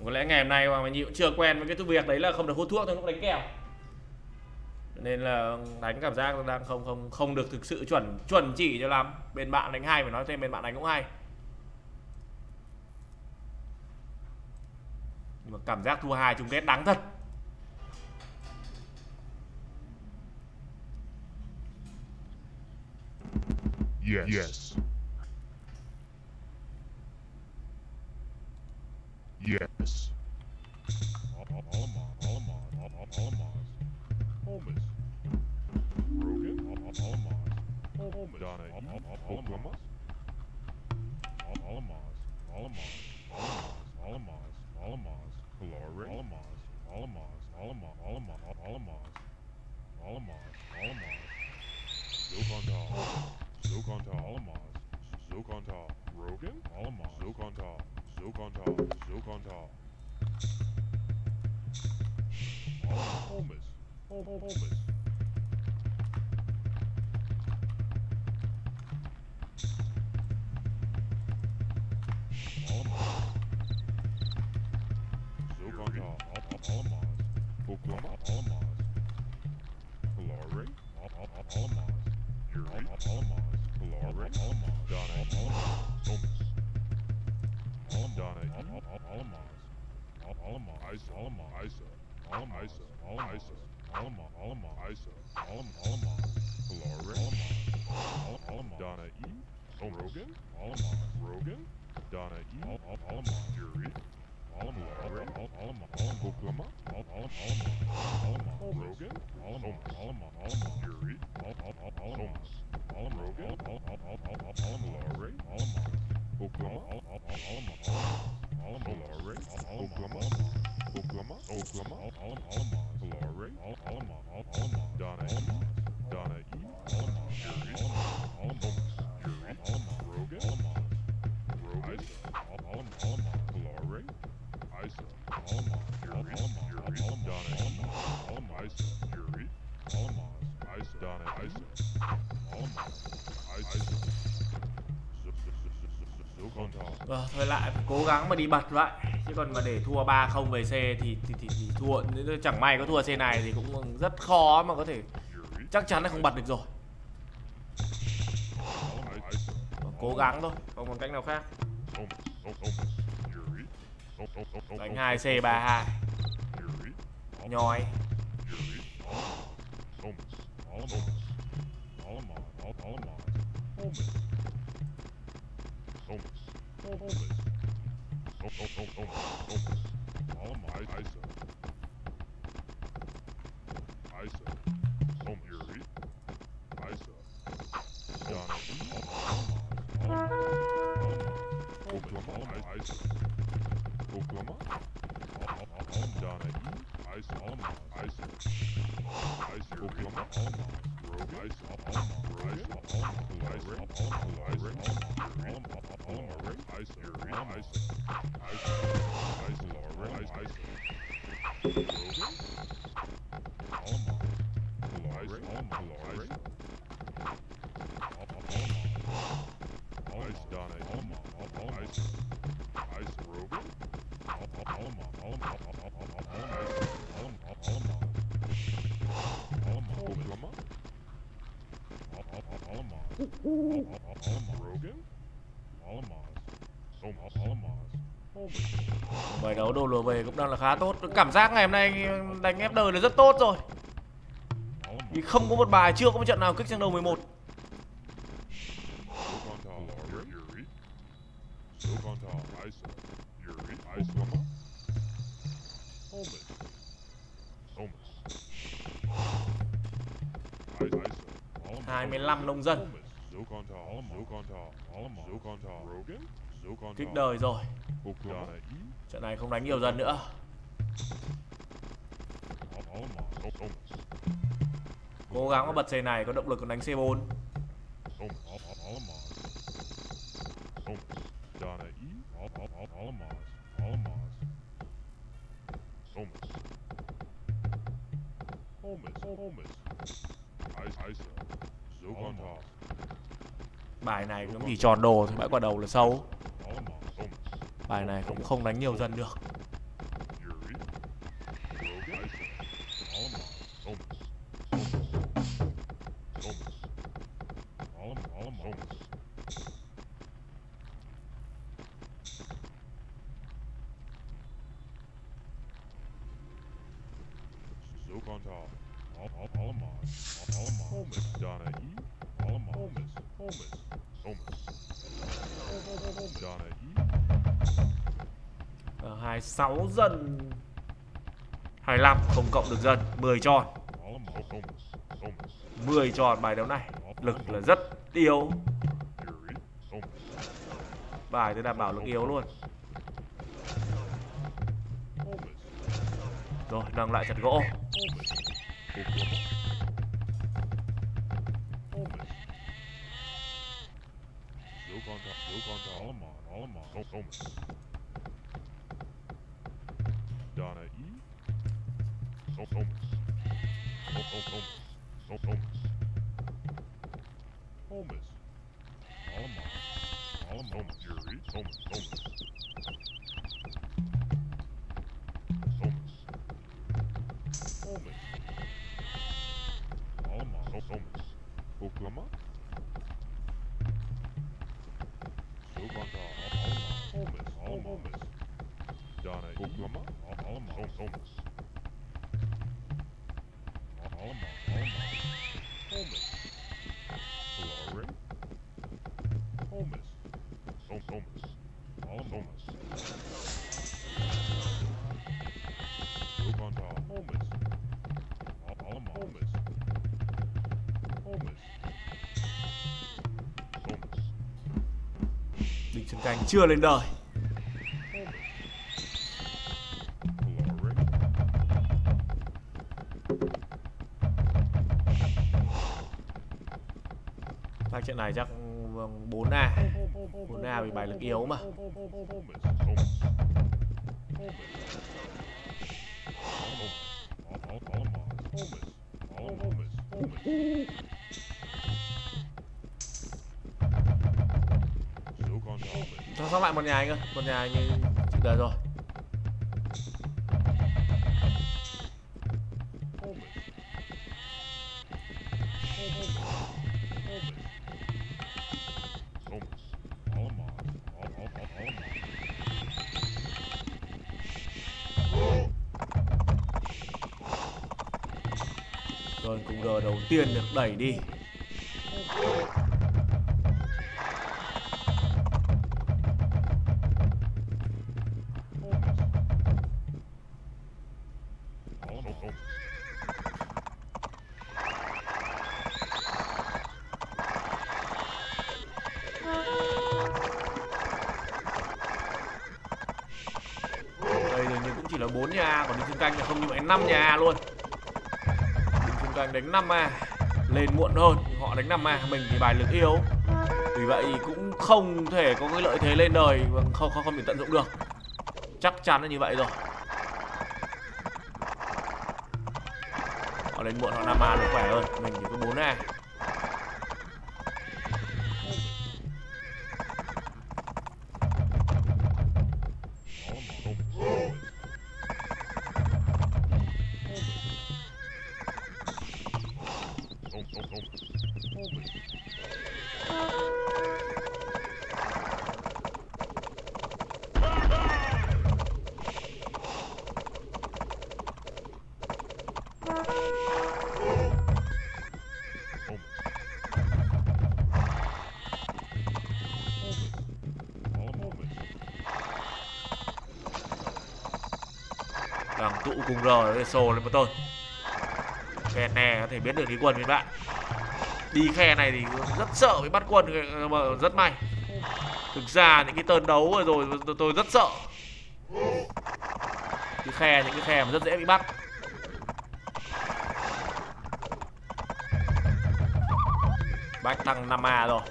Có lẽ ngày hôm nay mà nhị cũng chưa quen với cái việc đấy là không được hút thuốc trong lúc đánh kèo, nên là đánh cảm giác đang không được thực sự chuẩn chỉ cho lắm. Bên bạn đánh hay, phải nói thêm bên bạn đánh cũng hay, nhưng mà cảm giác thua 2 chung kết đắng thật. Yes. Yes. Thôi lại phải cố gắng mà đi bật vậy, chứ còn mà để thua 3-0 về C thì thua, chẳng may có thua C này thì cũng rất khó mà có thể chắc chắn là không bật được rồi. Cố gắng thôi, không còn cách nào khác. Đánh 2C3-2 nhoi. Bài đấu đồ lùa về cũng đang là khá tốt. Cảm giác ngày hôm nay đánh ép đời là rất tốt rồi, vì không có một bài, chưa có một trận nào kích sang đầu 11. Hai mươi 25 nông dân kích đời rồi, trận này không đánh nhiều dần nữa. Cố gắng mà bật C này có động lực còn đánh C4. Bài này cũng chỉ tròn đồ thôi, bãi quả đầu là xấu. Bài này cũng không đánh nhiều dân được. Ở 26 dân 25 không cộng được dân 10 tròn 10 tròn bài đấu này. Lực là rất yếu. Bài tôi đảm bảo lực yếu luôn. Rồi nâng lại chặt gỗ. Đinh Xuân Canh chưa lên đời. Trận này chắc 4A 4A vì bài lực yếu mà. Cho sót lại một nhà anh ơi. Một nhà như chị đời rồi. Rồi cùng G đầu tiên được đẩy đi. Đây thì cũng chỉ là 4 nhà, còn Đinh Xuân Canh là không như vậy 5 nhà luôn. Canh đánh 5A lên muộn hơn, họ đánh 5A, mình thì bài lực yếu, vì vậy cũng không thể có cái lợi thế lên đời và không thể tận dụng được, chắc chắn là như vậy rồi. Họ lên muộn, họ 5A được khỏe hơn, mình chỉ có 4A. Đang tụ cùng R để sồ lên một tôi. Khe này có thể biết được đi quân với bạn. Đi khe này thì rất sợ bị bắt quân, mà rất may. Thực ra những cái tơn đấu rồi tôi rất sợ. Những cái khe mà rất dễ bị bắt. Bách tăng 5A rồi.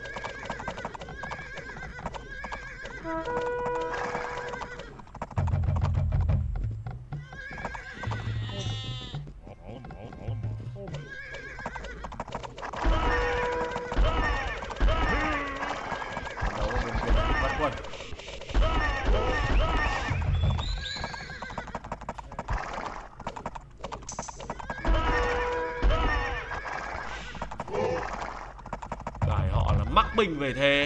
Mắc bình về thế.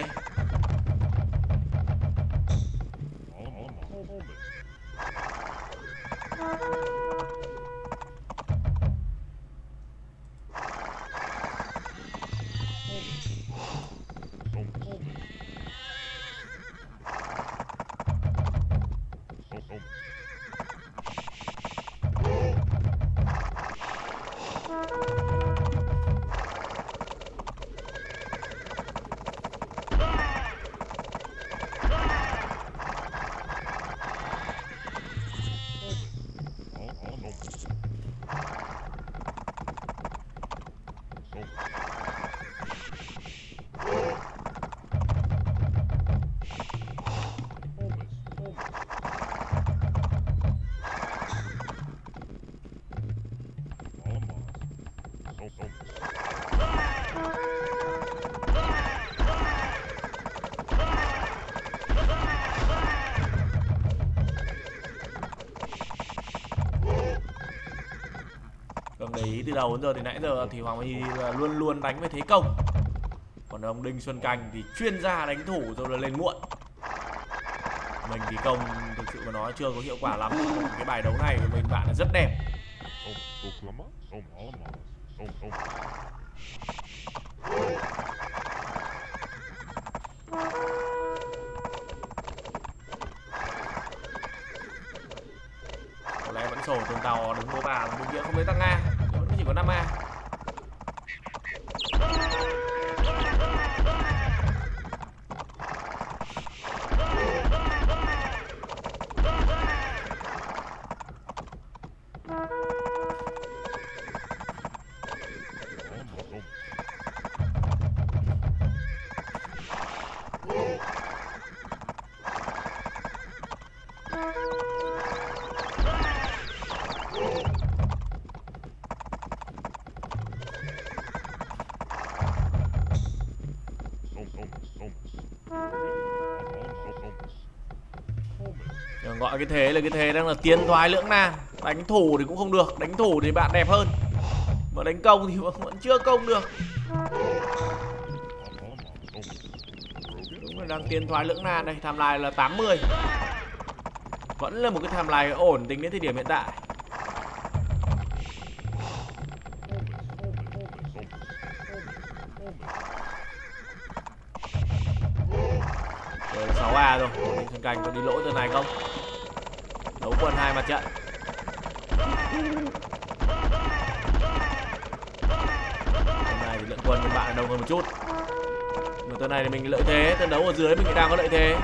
để ý từ đầu đến giờ thì nãy giờ thì Hoàng Mai Nhi là luôn luôn đánh với thế công. Còn ông Đinh Xuân Canh thì chuyên gia đánh thủ rồi là lên muộn. Mình thì công thực sự mà nói chưa có hiệu quả lắm. Cái bài đấu này của mình bạn là rất đẹp. Có lẽ vẫn sổ tường tàu đứng vô bà bên kia không thấy tăng A, vẫn chỉ có 5A. Gọi cái thế là cái thế đang là tiến thoái lưỡng nan. Đánh thủ thì cũng không được, đánh thủ thì bạn đẹp hơn, mà đánh công thì vẫn chưa công được. Đúng là đang tiến thoái lưỡng nan đây. Timeline là 80, vẫn là một cái timeline ổn tính đến thời điểm hiện tại. Rồi 6A rồi. Đinh Xuân Canh có đi lỗi tuần này không? Đấu quân 2 mặt trận. Tuần này thì lượng quân của bạn là đông hơn một chút. Mà tuần này thì mình lợi thế, tuần đấu ở dưới mình đang có lợi thế.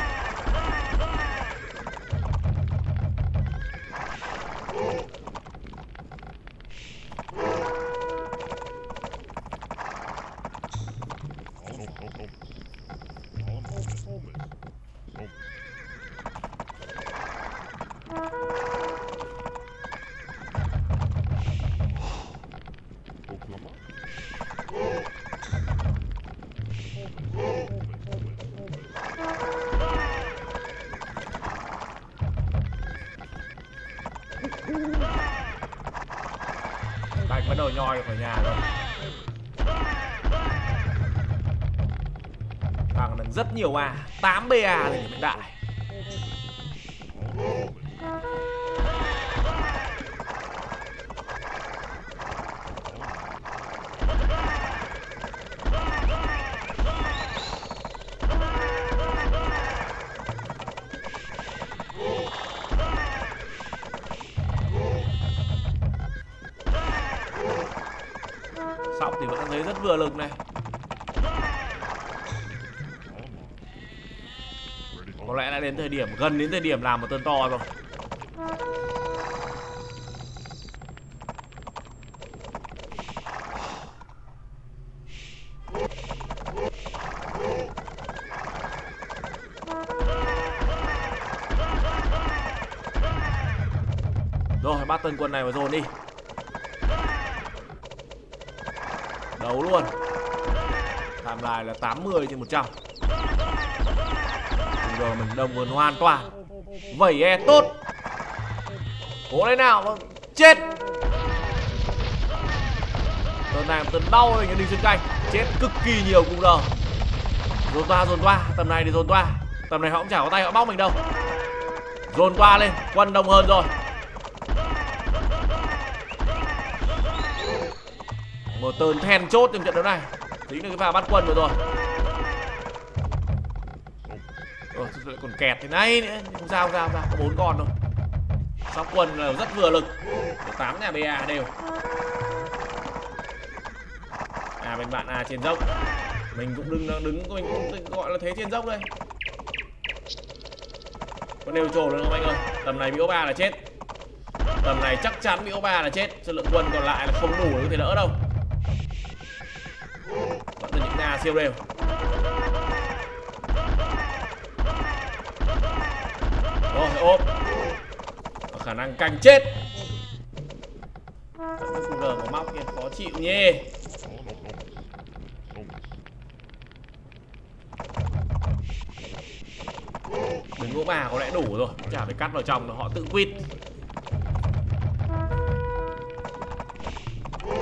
Bạch bắt đầu nhoi khỏi nhà rồi. Bằng được rất nhiều A, 8 BA thì hiện tại. Sóc thì vẫn thấy rất vừa lực này. Có lẽ đã đến thời điểm, gần đến thời điểm làm một tên to rồi. Rồi bắt tên quân này vào dồn đi. Đấu luôn. Timeline là 80/100. Bây giờ mình đông hơn hoàn toàn. Vẩy E tốt. Cố lên nào. Chết. Tầm này tầm đau rồi Đinh Xuân Canh. Chết cực kỳ nhiều cùng giờ. Dồn toa. Tầm này thì dồn toa. Tầm này họ cũng chả có tay họ bóc mình đâu. Dồn toa lên. Quân đông hơn rồi. Một tơn then chốt trong trận đấu này. Tính là cái pha bắt quân vừa rồi. Lại còn kẹt thế này nữa. Không sao. Có 4 con thôi. Sóc quân là rất vừa lực. 8 nhà BA đều. Bên bạn A trên dốc. Mình cũng đứng mình cũng gọi là thế trên dốc đây. Có đều trồ luôn không anh ơi. Tầm này bị O3 là chết. Tầm này chắc chắn bị O3 là chết. Số lượng quân còn lại là không đủ để có thể đỡ đâu. Vẫn là những nhà siêu đều. Rồi ốp. Có khả năng canh chết. Vẫn cái QG của móc kia khó chịu nhé. Đừng có bà có lẽ đủ rồi. Chả phải cắt vào trong là họ tự quýt.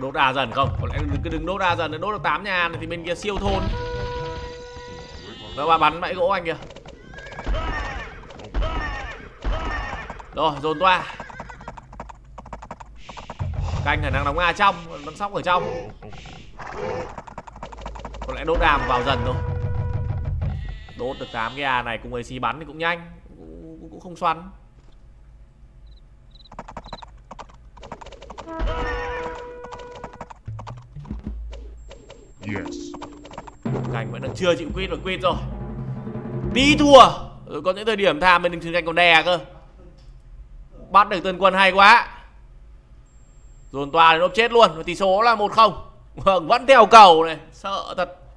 đốt A dần không? Có lẽ cứ đừng đốt A dần, đốt được 8 nhà này thì bên kia siêu thôn. Đó, bà bắn bãi gỗ anh kìa. Rồi, dồn toa. Canh khả năng đóng A trong, vẫn sóc ở trong. Có lẽ đốt A vào dần thôi. Đốt được 8 cái A này cùng AC bắn thì cũng nhanh, cũng không xoắn. Yes. Cảnh vẫn chưa chịu quit, và quit rồi. Tí thua. Có những thời điểm tham bên Đình Cảnh còn đè cơ. Bắt được Tân Quân hay quá. Dồn toa đến ốp chết luôn. Tỷ số là 1-0. Vâng, vẫn theo cầu này. Sợ thật.